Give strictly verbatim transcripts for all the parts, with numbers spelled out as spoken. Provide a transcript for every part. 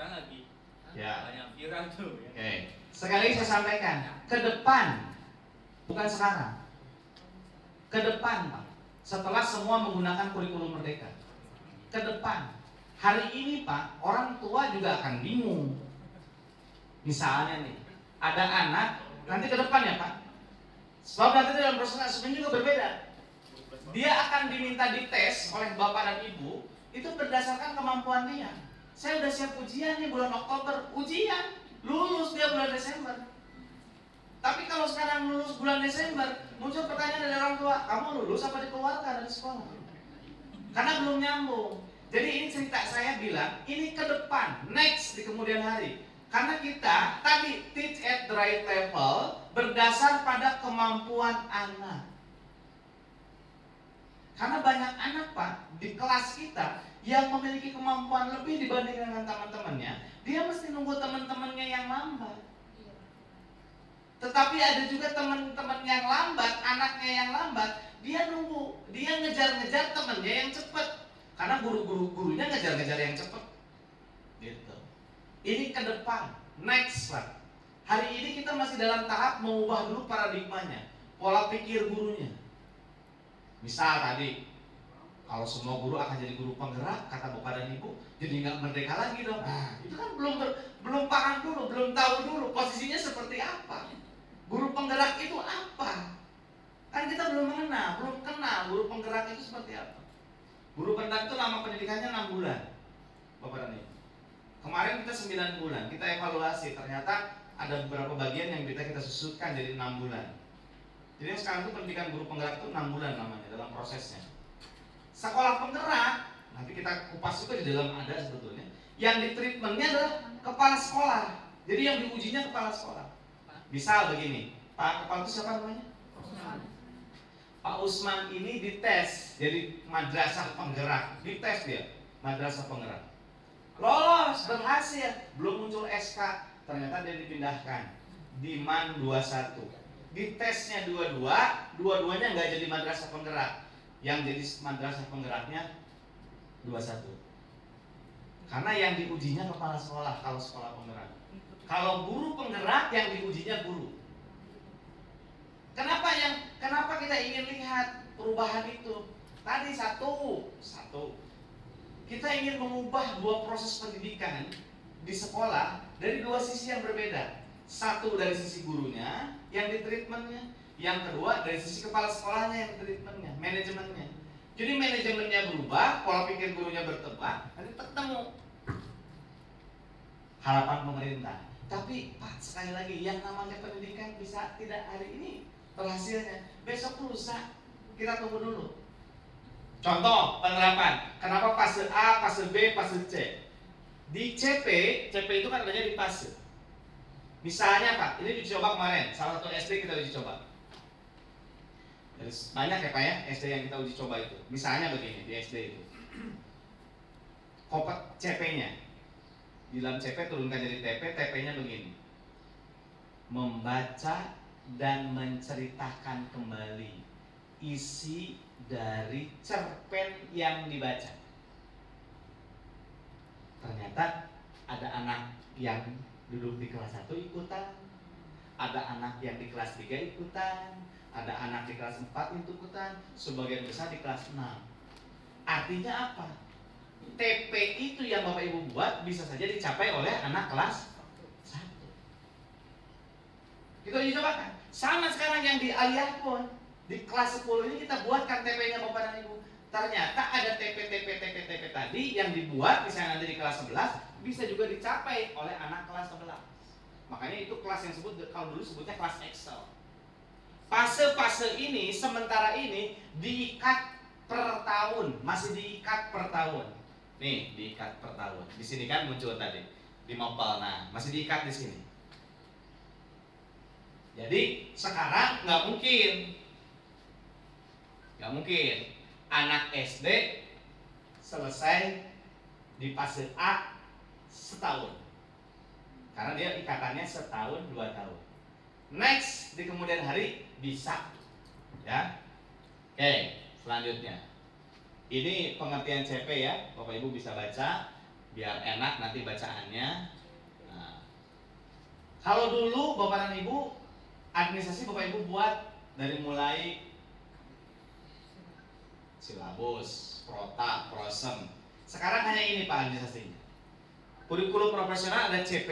sekarang lagi ya. banyak viral tuh ya. Oke. Sekali lagi saya sampaikan, ke depan, bukan sekarang. Ke depan, Pak. Setelah semua menggunakan kurikulum Merdeka. Ke depan. Hari ini, Pak, orang tua juga akan bingung. Misalnya nih, ada anak, nanti ke depan ya, Pak. Sebab nanti dalam proses asesmen juga berbeda. Dia akan diminta dites oleh bapak dan ibu, itu berdasarkan kemampuan dia. Saya udah siap ujian nih bulan Oktober, ujian, lulus dia bulan Desember. Tapi kalau sekarang lulus bulan Desember, muncul pertanyaan dari orang tua, kamu lulus apa dikeluarkan dari sekolah? Karena belum nyambung. Jadi ini cerita saya bilang, ini ke depan, next di kemudian hari. Karena kita tadi teach at the right level berdasar pada kemampuan anak. Karena banyak anak, Pak, di kelas kita yang memiliki kemampuan lebih dibanding dengan teman-temannya, dia mesti nunggu teman-temannya yang lambat. Tetapi ada juga teman-teman yang lambat, anaknya yang lambat, dia nunggu, dia ngejar-ngejar temannya yang cepat. Karena guru-guru gurunya ngejar-ngejar yang cepat. Gitu. Ini ke depan, next Pak. Hari ini kita masih dalam tahap mengubah dulu paradigmanya, pola pikir gurunya. Misal tadi, kalau semua guru akan jadi guru penggerak, kata bapak dan ibu, jadi nggak merdeka lagi dong. Nah, itu kan belum belum paham dulu, belum tahu dulu posisinya seperti apa. Guru penggerak itu apa? Kan kita belum mengenal, belum kenal guru penggerak itu seperti apa. Guru penggerak itu lama pendidikannya enam bulan, bapak dan ibu. Kemarin kita sembilan bulan, kita evaluasi, ternyata ada beberapa bagian yang kita kita susutkan jadi enam bulan. Jadi sekarang itu pendidikan guru penggerak itu enam bulan namanya dalam prosesnya. Sekolah penggerak, nanti kita kupas itu di dalam ada sebetulnya. Yang di treatmentnya adalah kepala sekolah. Jadi yang diujinya kepala sekolah. Misal begini, Pak Kepala itu siapa namanya? Usman. Pak Usman ini dites jadi madrasah penggerak, dites dia madrasah penggerak. Lolos, berhasil, belum muncul S K, ternyata dia dipindahkan di M A N dua puluh satu. Di tesnya dua-dua, dua-duanya nggak jadi madrasah penggerak. Yang jadi madrasah penggeraknya dua puluh satu. Karena yang diujinya kepala sekolah kalau sekolah penggerak. Kalau guru penggerak yang diujinya guru. Kenapa yang kenapa kita ingin lihat perubahan itu? Tadi satu, satu. Kita ingin mengubah dua proses pendidikan di sekolah dari dua sisi yang berbeda. Satu dari sisi gurunya yang di treatmentnya, yang kedua dari sisi kepala sekolahnya yang di treatmentnya, manajemennya. Jadi manajemennya berubah, pola pikir gurunya bertebak, nanti ketemu harapan pemerintah. Tapi Pak, sekali lagi, yang namanya pendidikan bisa tidak hari ini berhasilnya, besok lusa, kita tunggu dulu. Contoh penerapan, kenapa fase A, fase B, fase C? Di C P, C P itu kan adanya di fase. Misalnya Pak, ini dicoba kemarin, salah satu S D kita uji coba. Jadi banyak ya Pak ya, S D yang kita uji coba itu. Misalnya begini, di S D itu Kopet C P-nya, di dalam C P turunkan jadi T P, T P-nya begini, membaca dan menceritakan kembali isi dari cerpen yang dibaca. Ternyata ada anak yang duduk di kelas satu ikutan, ada anak yang di kelas tiga ikutan, ada anak di kelas empat ikutan, sebagian besar di kelas enam. Artinya apa? T P itu yang Bapak Ibu buat bisa saja dicapai oleh anak kelas satu. Kita uji coba kan? Sama sekarang yang di Aliyah pun, di kelas sepuluh ini kita buatkan T P-nya Bapak dan Ibu. Ternyata ada T P, T P, T P, T P tadi yang dibuat misalnya nanti di kelas sebelas bisa juga dicapai oleh anak kelas sebelas. Makanya itu kelas yang sebut, kalau dulu sebutnya kelas Excel. Fase-fase ini sementara ini diikat per tahun, masih diikat per tahun. Nih, diikat per tahun. Di sini kan muncul tadi di Mopal. Nah, masih diikat di sini. Jadi sekarang nggak mungkin, nggak mungkin anak S D selesai di fase A setahun, karena dia ikatannya setahun dua tahun. Next di kemudian hari bisa, ya. Oke, selanjutnya ini pengertian C P ya, Bapak Ibu bisa baca. biar enak nanti bacaannya. Nah, kalau dulu Bapak dan Ibu administrasi Bapak Ibu buat dari mulai silabus, prota, prosem. Sekarang hanya ini Pak administrasinya. Kurikulum profesional ada C P,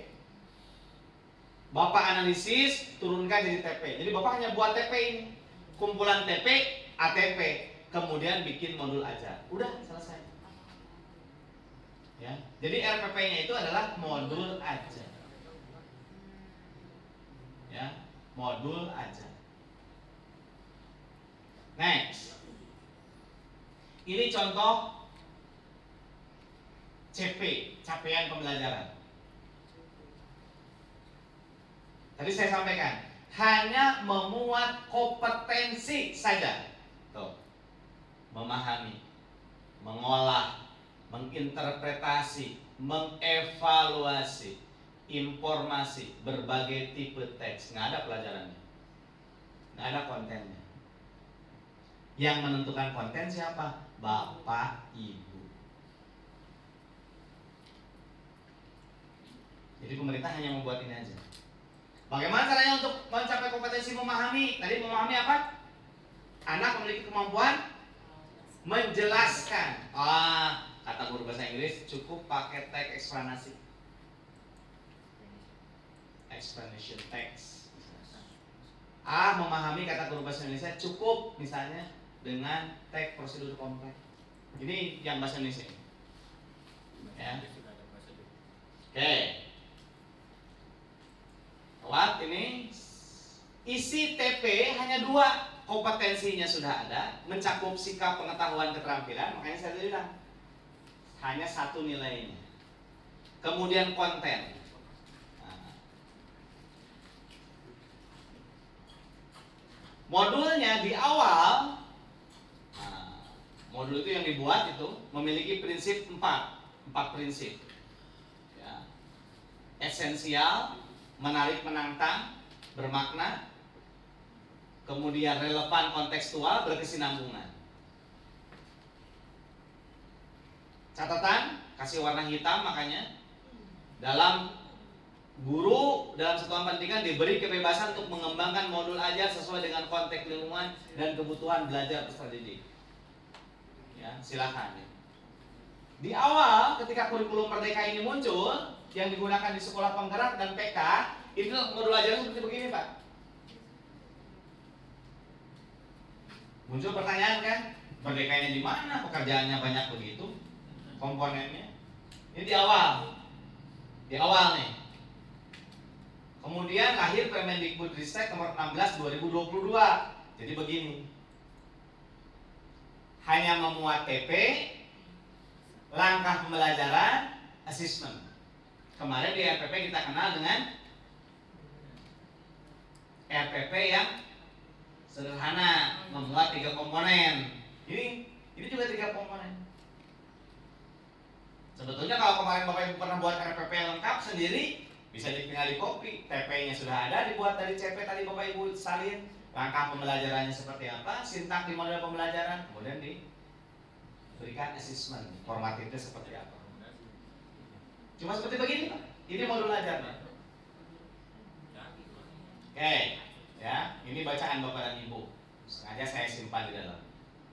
Bapak analisis, turunkan jadi T P. Jadi Bapak hanya buat T P ini, kumpulan T P, A T P, kemudian bikin modul ajar. Udah selesai. Ya, jadi R P P-nya itu adalah modul ajar. Ya, modul ajar. Next, ini contoh C P, capaian pembelajaran. Tadi saya sampaikan, hanya memuat kompetensi saja. Tuh. Memahami, mengolah, menginterpretasi, mengevaluasi informasi berbagai tipe teks. Nggak ada pelajarannya, nggak ada kontennya. Yang menentukan konten siapa? Bapak Ibu. Jadi pemerintah hanya membuat ini aja. Bagaimana caranya untuk mencapai kompetensi memahami? Tadi memahami apa? Anak memiliki kemampuan menjelaskan. Ah, kata guru bahasa Inggris, cukup pakai teks eksplanasi. Explanation text. Ah, memahami kata guru bahasa Indonesia cukup misalnya dengan teks prosedur kompleks. Ini yang bahasa Indonesia. Ya. Oke. Lewat ini isi T P hanya dua, kompetensinya sudah ada, mencakup sikap, pengetahuan, keterampilan. Makanya saya bilang hanya satu nilainya. Kemudian konten. Nah. Modulnya di awal, nah, modul itu yang dibuat itu memiliki prinsip empat, empat prinsip. Ya. Esensial, menarik, menantang, bermakna, kemudian relevan, kontekstual, berkesinambungan. Catatan, kasih warna hitam, makanya dalam guru dalam satuan pendidikan diberi kebebasan untuk mengembangkan modul ajar sesuai dengan konteks lingkungan dan kebutuhan belajar peserta didik. Ya, silakan. Di awal ketika kurikulum Merdeka ini muncul, yang digunakan di sekolah penggerak dan P K, itu modul ajarnya seperti begini, Pak. Muncul pertanyaan kan, Merdekanya di mana? Pekerjaannya banyak begitu, komponennya. Ini di awal, di awal nih. Kemudian lahir Permendikbudristek nomor enam belas dua ribu dua puluh dua. Jadi begini, hanya memuat T P, langkah pembelajaran, assessment. Kemarin di R P P kita kenal dengan R P P yang sederhana, memuat tiga komponen. Ini, ini juga tiga komponen. Sebetulnya kalau kemarin Bapak Ibu pernah buat R P P lengkap sendiri, bisa tinggal di copy. T P-nya sudah ada, dibuat dari C P tadi Bapak Ibu salin. Langkah pembelajarannya seperti apa, sintak di model pembelajaran, kemudian diberikan assessment, formatifnya seperti apa. Cuma seperti begini, Pak. Ini modul ajarnya. Oke, ya, ini bacaan Bapak dan Ibu. Sengaja saya simpan di dalam.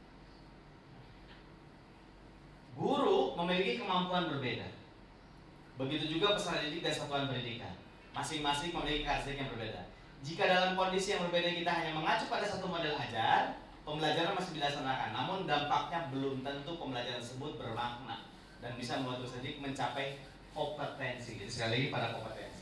Guru memiliki kemampuan berbeda. Begitu juga peserta didik dan satuan pendidikan. Masing-masing memiliki karakteristik yang berbeda. Jika dalam kondisi yang berbeda kita hanya mengacu pada satu model ajar, pembelajaran masih dilaksanakan. Namun dampaknya belum tentu pembelajaran tersebut bermakna dan bisa membuat peserta didik mencapai kompetensi. Jadi sekali lagi pada kompetensi.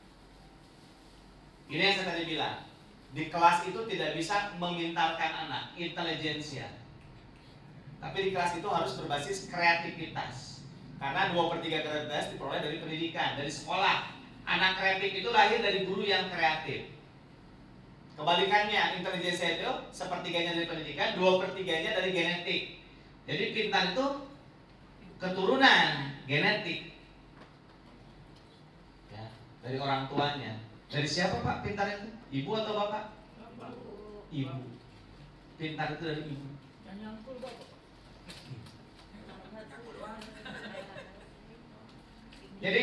Ini yang saya tadi bilang. Di kelas itu tidak bisa memintalkan anak, intelijensia. Tapi di kelas itu harus berbasis kreativitas. Karena dua per tiga kreativitas diperoleh dari pendidikan, dari sekolah. Anak kreatif itu lahir dari guru yang kreatif. Kebalikannya, intelijensia itu sepertiganya dari pendidikan, dua per tiganya dari genetik. Jadi pintar itu keturunan genetik. Dari orang tuanya. Dari siapa Pak pintar itu? Ibu atau bapak? Ibu. Pintar itu dari ibu. Jadi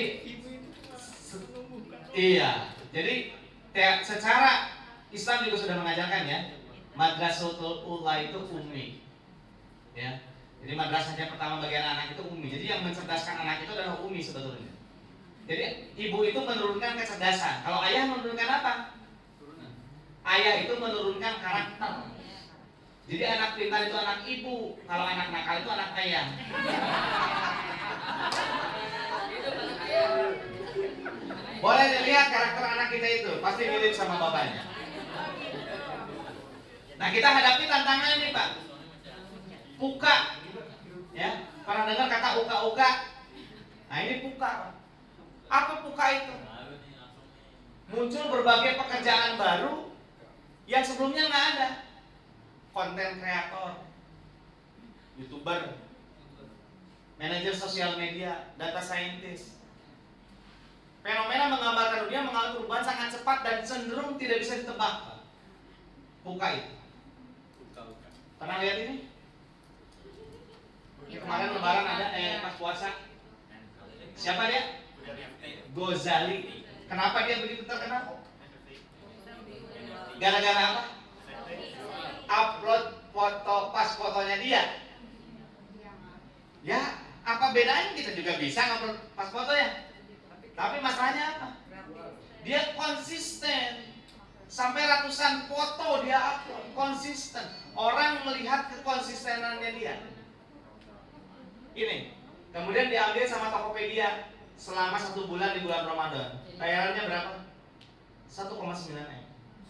iya, jadi ya, secara Islam juga sudah mengajarkan ya, madrasatul ula itu ummi, ya. Jadi madrasahnya pertama bagi anak-anak itu ummi. Jadi yang mencerdaskan anak itu adalah ummi sebetulnya. Jadi ibu itu menurunkan kecerdasan. Kalau ayah menurunkan apa? Ayah itu menurunkan karakter. Jadi anak pintar itu anak ibu, kalau anak nakal itu anak ayah. Boleh dilihat karakter anak kita itu, pasti mirip sama bapaknya. Nah, kita hadapi tantangan ini, Pak. Puka, ya, pernah dengar kata uka-uka? Nah, ini puka, Pak. Apa puka itu? Muncul berbagai pekerjaan baru yang sebelumnya nggak ada. Konten kreator, YouTuber, manajer sosial media, data scientist. Fenomena menggambarkan dunia mengalami perubahan sangat cepat dan cenderung tidak bisa ditebak. Puka itu. Pernah lihat ini? Ini kemarin lebaran ada, eh pas puasa. Siapa dia? Ghazali. Kenapa dia begitu terkenal? Gara-gara apa? Upload foto pas fotonya dia. Ya, apa bedanya? Kita juga bisa ngupload pas foto ya. Tapi masalahnya apa? Dia konsisten. Sampai ratusan foto dia upload, konsisten. Orang melihat kekonsistenannya dia. Ini, kemudian diambil sama Tokopedia selama satu bulan di bulan Ramadan. Bayarannya berapa? satu koma sembilan M.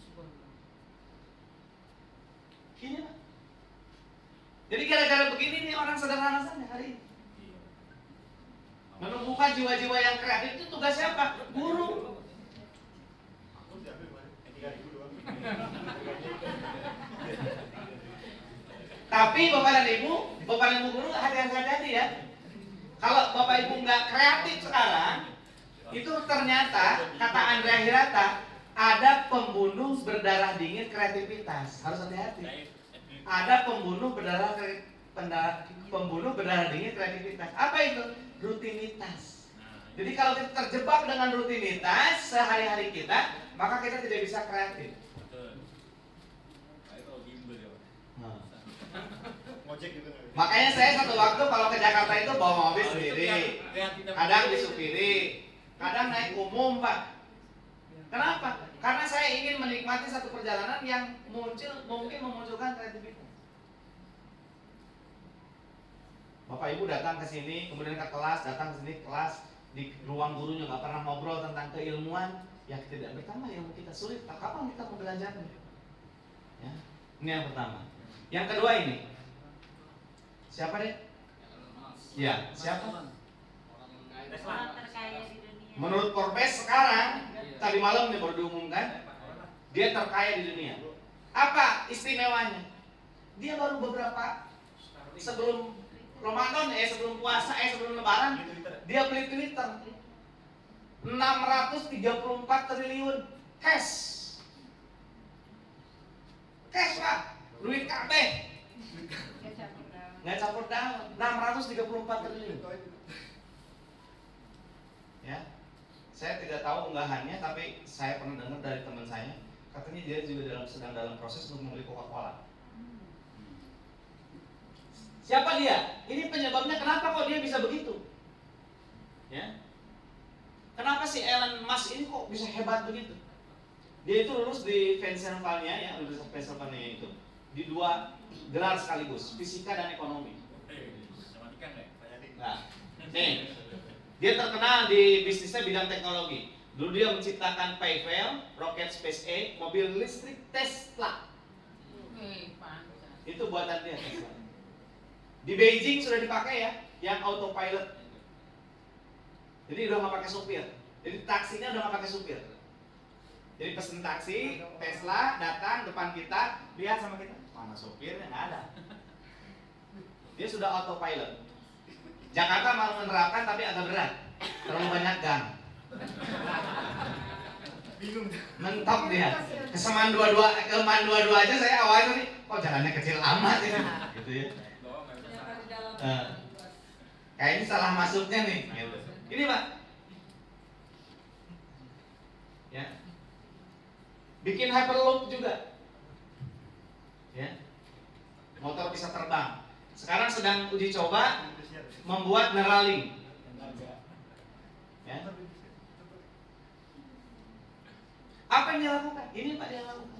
Ini Pak. Jadi gara-gara begini nih orang sederhana saja hari ini. Menumbuhkan jiwa-jiwa yang kreatif itu tugas siapa? Guru. Tapi Bapak dan Ibu, Bapak dan Ibu guru hati-hati ya. Kalau Bapak Ibu nggak kreatif sekarang, itu ternyata kata Andrea Hirata ada pembunuh berdarah dingin kreativitas. Harus hati-hati. Ada pembunuh berdarah pendarah, pembunuh berdarah dingin kreativitas. Apa itu? Rutinitas. Jadi kalau kita terjebak dengan rutinitas sehari-hari kita, maka kita tidak bisa kreatif. Nah. Makanya saya satu waktu kalau ke Jakarta itu bawa mobil sendiri, kadang disupiri, kadang naik umum Pak. Kenapa? Karena saya ingin menikmati satu perjalanan yang muncul mungkin memunculkan kreativitas. Bapak Ibu datang ke sini, kemudian ke kelas, datang ke sini kelas, di ruang gurunya nggak pernah ngobrol tentang keilmuan, ya tidak bertambah ilmu kita sulit. Kapan kita mau belajarnya? Ya, ini yang pertama. Yang kedua ini, siapa deh? Ya, siapa? Menurut Forbes sekarang, tadi malam nih baru diumumkan, dia terkaya di dunia. Apa istimewanya? Dia baru beberapa sebelum Ramadan, eh sebelum puasa, eh sebelum Lebaran, dia beli Twitter enam ratus tiga puluh empat triliun cash, cash Pak, duit kabeh, nggak campur daun, enam ratus tiga puluh empat triliun. Ya, saya tidak tahu unggahannya, tapi saya pernah dengar dari teman saya, katanya dia juga dalam sedang dalam proses untuk membeli Coca-Cola. Siapa dia? Ini penyebabnya kenapa kok dia bisa begitu? Ya, kenapa si Elon Musk ini kok bisa hebat begitu? Dia itu lulus di Pennsylvania ya, Universitas Pennsylvania itu di dua gelar sekaligus, fisika dan ekonomi. Nah, nih, dia terkenal di bisnisnya bidang teknologi. Dulu dia menciptakan PayPal, roket SpaceX, mobil listrik Tesla. Itu buatan dia Tesla. Di Beijing sudah dipakai ya, yang autopilot. Jadi udah nggak pakai supir. Jadi taksinya udah nggak pakai supir. Jadi pesen taksi, Tesla datang depan kita, lihat sama kita, mana supirnya? Nggak ada. Dia sudah autopilot. Jakarta mau menerapkan tapi agak berat, terlalu banyak gang. Bingung. Mentok dia. Keseman dua-dua, keman dua-dua aja saya awalnya nih, kok jalannya kecil amat ini, gitu ya. Uh, kayaknya salah masuknya nih. Gitu. Ini Pak, bikin hyperloop juga, ya, motor bisa terbang. Sekarang sedang uji coba membuat Neuralink, ya. Apa yang dia lakukan? Ini Pak dia lakukan.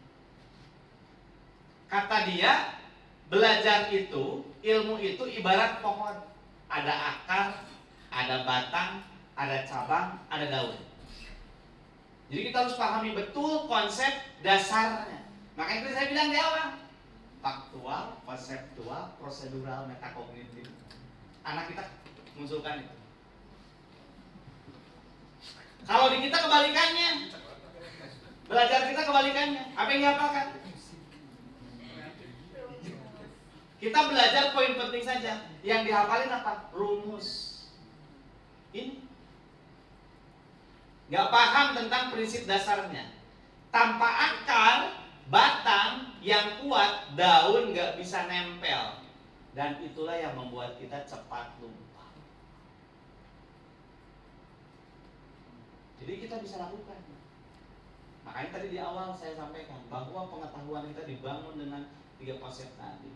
Kata dia, belajar itu, ilmu itu ibarat pohon. Ada akar, ada batang, ada cabang, ada daun. Jadi kita harus pahami betul konsep dasarnya. Makanya itu saya bilang di awal, faktual, konseptual, prosedural, metakognitif. Anak kita mengusulkan itu. Kalau di kita kebalikannya, belajar kita kebalikannya. Apa yang dihafalkan? Kita belajar poin penting saja. Yang dihafalin apa? Rumus. Ini nggak paham tentang prinsip dasarnya. Tanpa akar, batang yang kuat, daun nggak bisa nempel. Dan itulah yang membuat kita cepat lupa. Jadi kita bisa lakukan. Makanya tadi di awal saya sampaikan bahwa pengetahuan kita dibangun dengan tiga konsep tadi.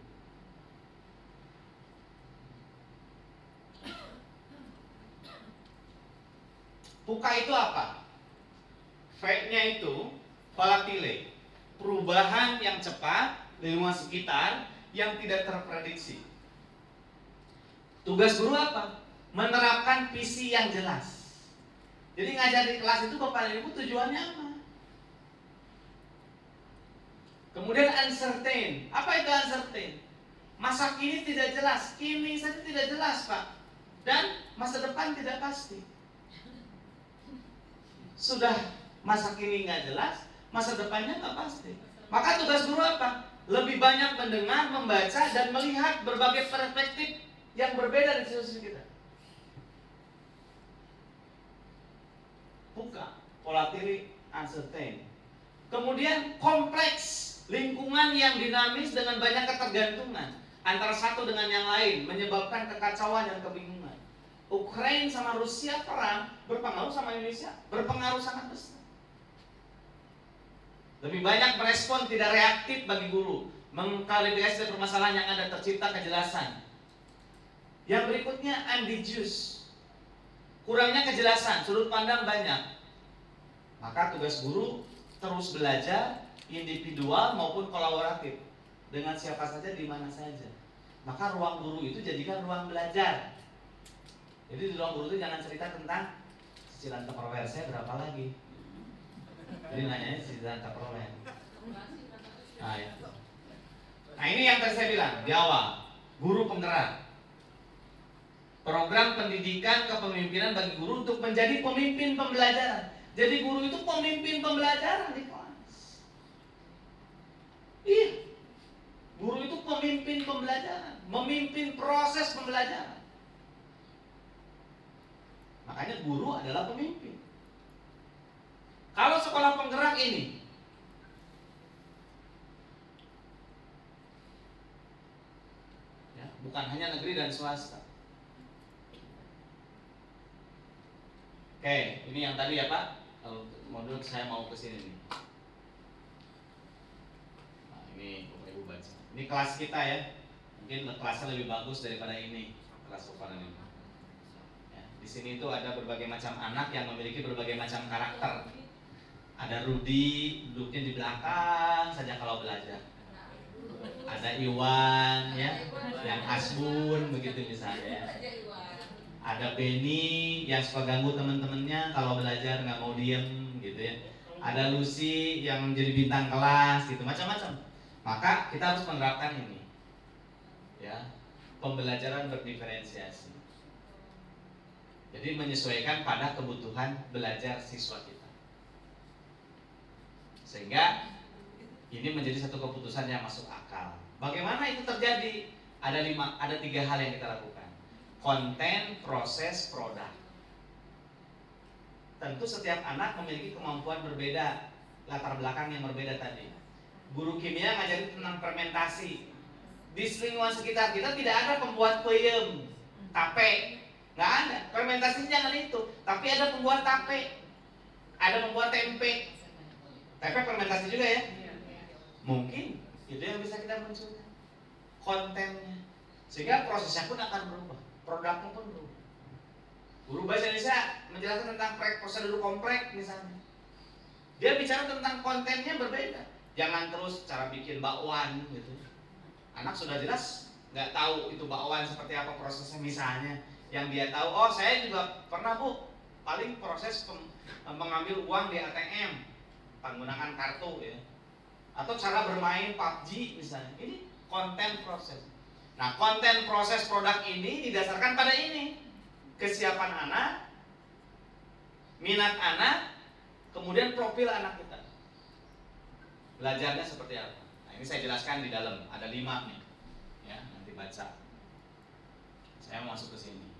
Puka itu apa? V-nya itu volatile, perubahan yang cepat di lingkungan sekitar yang tidak terprediksi. Tugas guru apa? Menerapkan visi yang jelas. Jadi ngajar di kelas itu Bapak Ibu tujuannya apa? Kemudian uncertain. Apa itu uncertain? Masa kini tidak jelas. Kini saja tidak jelas Pak. Dan masa depan tidak pasti. Sudah masa kini nggak jelas, masa depannya nggak pasti. Maka tugas guru apa? Lebih banyak mendengar, membaca, dan melihat berbagai perspektif yang berbeda di sisi kita. Puka, volatile, uncertain. Kemudian kompleks, lingkungan yang dinamis dengan banyak ketergantungan antara satu dengan yang lain, menyebabkan kekacauan dan kebingungan. Ukraina sama Rusia perang berpengaruh sama Indonesia, berpengaruh sangat besar. Lebih banyak merespon tidak reaktif bagi guru, mengklarifikasi permasalahan yang ada, tercipta kejelasan. Yang berikutnya ambiguous, kurangnya kejelasan, sudut pandang banyak. Maka tugas guru terus belajar, individual maupun kolaboratif, dengan siapa saja, di mana saja. Maka ruang guru itu jadikan ruang belajar. Jadi di ruang guru itu jangan cerita tentang cicilan Tupperware saya berapa lagi. Jadi nanyanya cicilan Tupperware. Nah, ya. Nah ini yang tadi saya bilang di awal, guru penggerak. Program pendidikan kepemimpinan bagi guru untuk menjadi pemimpin pembelajaran. Jadi guru itu pemimpin pembelajaran di kelas. Iya, guru itu pemimpin pembelajaran, memimpin proses pembelajaran. Makanya guru adalah pemimpin. Kalau sekolah penggerak ini ya, bukan hanya negeri dan swasta. Oke, ini yang tadi ya Pak. Modul saya mau ke sini nih. Nah, ini Bapak Ibu baca. Ini kelas kita ya. Mungkin kelasnya lebih bagus daripada ini, kelas Bapak ini. Di sini itu ada berbagai macam anak yang memiliki berbagai macam karakter. Ada Rudi, duduknya di belakang saja kalau belajar. Ada Iwan, ya, yang asbun begitu misalnya. Ada Benny yang suka ganggu teman-temannya kalau belajar nggak mau diem, gitu ya. Ada Lucy yang menjadi bintang kelas, gitu, macam-macam. Maka kita harus menerapkan ini, ya, pembelajaran berdiferensiasi. Jadi menyesuaikan pada kebutuhan belajar siswa kita. Sehingga ini menjadi satu keputusan yang masuk akal. Bagaimana itu terjadi? Ada lima, ada tiga hal yang kita lakukan. Konten, proses, produk. Tentu setiap anak memiliki kemampuan berbeda, latar belakang yang berbeda tadi. Guru kimia ngajarin tentang fermentasi. Di lingkungan sekitar kita tidak ada pembuat peyem, tape. Nggak ada, fermentasi jangan itu. Tapi ada pembuat tape, ada pembuat tempe. T P fermentasi juga ya? Mungkin itu yang bisa kita munculkan, kontennya, sehingga prosesnya pun akan berubah, produknya pun berubah. Guru bahasa Indonesia menjelaskan tentang prosedur kompleks misalnya, dia bicara tentang kontennya berbeda. Jangan terus cara bikin bakwan gitu. Anak sudah jelas nggak tahu itu bakwan seperti apa prosesnya misalnya. Yang dia tahu, oh saya juga pernah bu, paling proses pem, mengambil uang di A T M penggunaan kartu ya, atau cara bermain P U B G misalnya. Ini konten proses. Nah, konten proses produk ini didasarkan pada ini, kesiapan anak, minat anak, kemudian profil anak kita, belajarnya seperti apa. Nah, ini saya jelaskan di dalam, ada lima nih ya, nanti baca. Saya mau masuk ke sini.